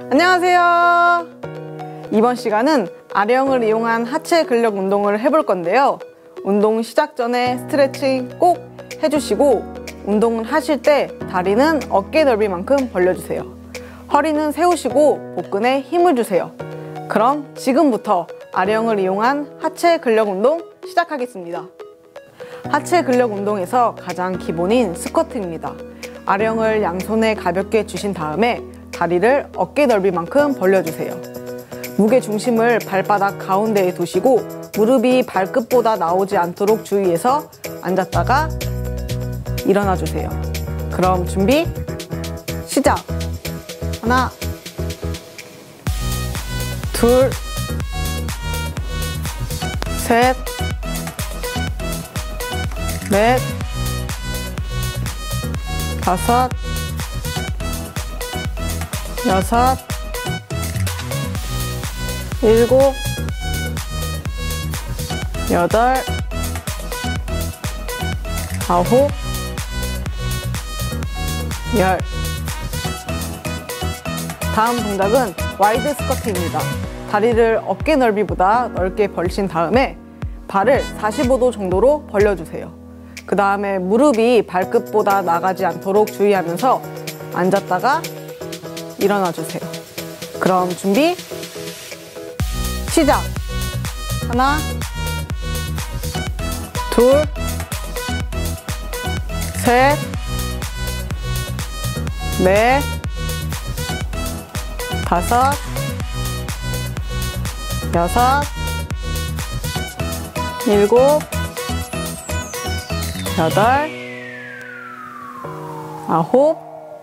안녕하세요. 이번 시간은 아령을 이용한 하체 근력 운동을 해볼 건데요. 운동 시작 전에 스트레칭 꼭 해주시고 운동을 하실 때 다리는 어깨 넓이만큼 벌려주세요. 허리는 세우시고 복근에 힘을 주세요. 그럼 지금부터 아령을 이용한 하체 근력 운동 시작하겠습니다. 하체 근력 운동에서 가장 기본인 스쿼트입니다. 아령을 양손에 가볍게 주신 다음에 다리를 어깨 넓이만큼 벌려주세요. 무게 중심을 발바닥 가운데에 두시고 무릎이 발끝보다 나오지 않도록 주의해서 앉았다가 일어나 주세요. 그럼 준비 시작! 하나, 둘, 셋, 넷, 다섯, 여섯, 일곱, 여덟, 아홉, 열. 다음 동작은 와이드 스쿼트입니다. 다리를 어깨 넓이보다 넓게 벌리신 다음에 발을 45도 정도로 벌려주세요. 그 다음에 무릎이 발끝보다 나가지 않도록 주의하면서 앉았다가 일어나 주세요. 그럼 준비 시작! 하나, 둘, 셋, 넷, 다섯, 여섯, 일곱, 여덟, 아홉,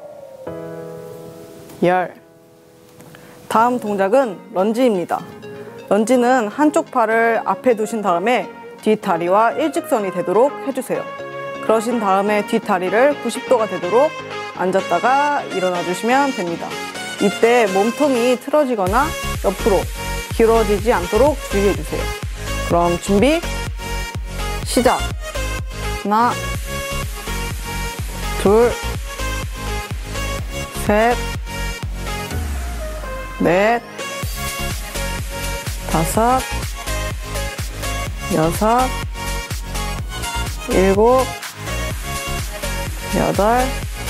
열. 다음 동작은 런지입니다. 런지는 한쪽 팔을 앞에 두신 다음에 뒷다리와 일직선이 되도록 해주세요. 그러신 다음에 뒷다리를 90도가 되도록 앉았다가 일어나 주시면 됩니다. 이때 몸통이 틀어지거나 옆으로 길어지지 않도록 주의해 주세요. 그럼 준비 시작! 하나, 둘, 셋, 넷, 다섯, 여섯, 일곱, 여덟,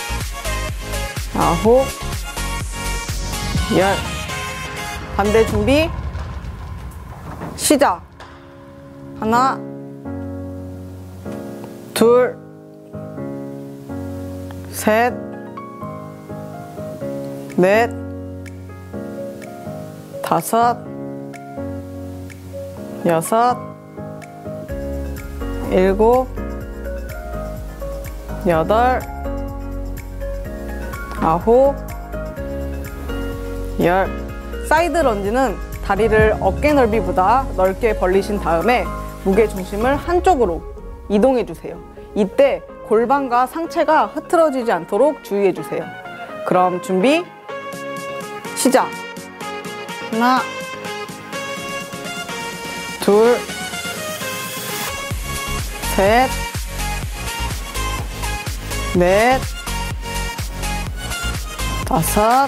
아홉, 열. 반대 준비 시작! 하나, 둘, 셋, 넷, 다섯, 여섯, 일곱, 여덟, 아홉, 열. 사이드 런지는 다리를 어깨 넓이보다 넓게 벌리신 다음에 무게 중심을 한쪽으로 이동해 주세요. 이때 골반과 상체가 흐트러지지 않도록 주의해 주세요. 그럼 준비 시작! 하나, 둘, 셋, 넷, 다섯,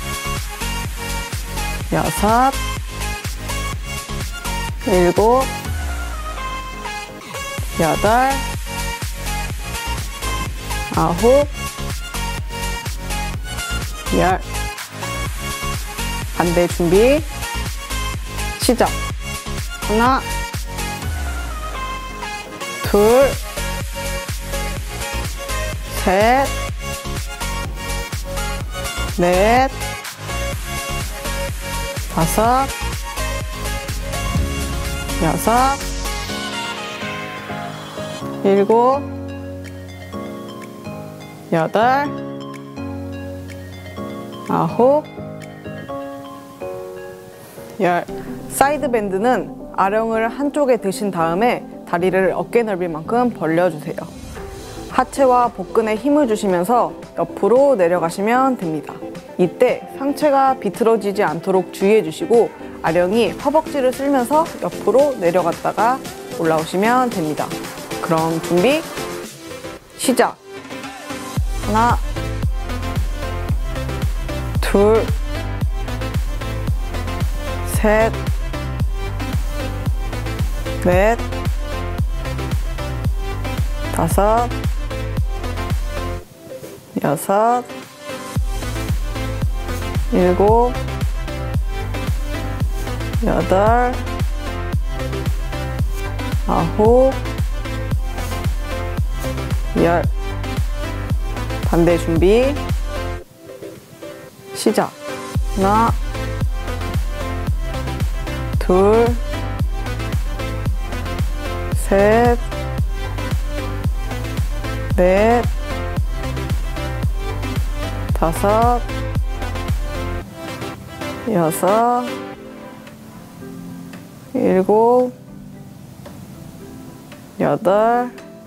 여섯, 일곱, 여덟, 아홉, 열. 반대 준비 시작! 하나, 둘, 셋, 넷, 다섯, 여섯, 일곱, 여덟, 아홉, 열. 사이드 밴드는 아령을 한쪽에 드신 다음에 다리를 어깨 넓이만큼 벌려주세요. 하체와 복근에 힘을 주시면서 옆으로 내려가시면 됩니다. 이때 상체가 비틀어지지 않도록 주의해 주시고 아령이 허벅지를 쓸면서 옆으로 내려갔다가 올라오시면 됩니다. 그럼 준비 시작! 하나, 둘, 셋, 넷, 다섯, 여섯, 일곱, 여덟, 아홉, 열. 반대 준비. 시작. 하나, 둘, 셋, 넷, 다섯, 여섯, 일곱, 여덟,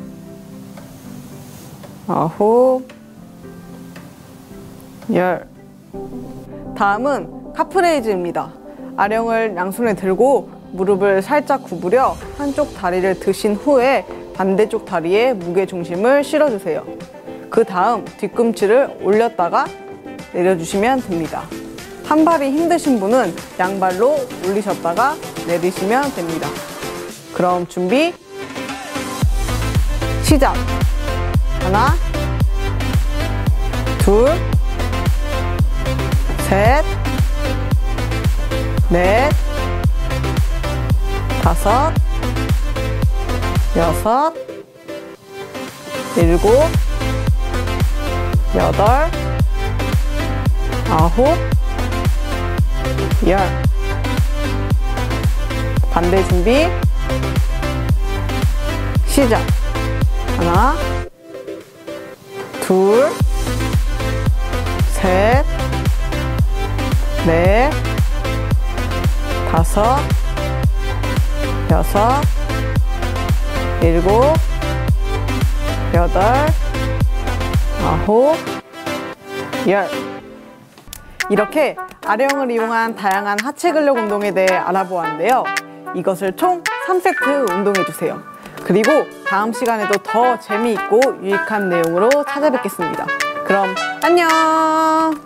아홉, 열. 다음은 카프레이즈입니다. 아령을 양손에 들고 무릎을 살짝 구부려 한쪽 다리를 드신 후에 반대쪽 다리에 무게중심을 실어주세요. 그 다음 뒤꿈치를 올렸다가 내려주시면 됩니다. 한 발이 힘드신 분은 양발로 올리셨다가 내리시면 됩니다. 그럼 준비, 시작! 하나, 둘, 셋, 넷, 다섯, 여섯, 일곱, 여덟, 아홉, 열. 반대 준비, 시작! 하나, 둘, 셋, 넷, 다섯, 여섯, 일곱, 여덟, 아홉, 열. 이렇게 아령을 이용한 다양한 하체 근력 운동에 대해 알아보았는데요. 이것을 총 3세트 운동해주세요. 그리고 다음 시간에도 더 재미있고 유익한 내용으로 찾아뵙겠습니다. 그럼 안녕!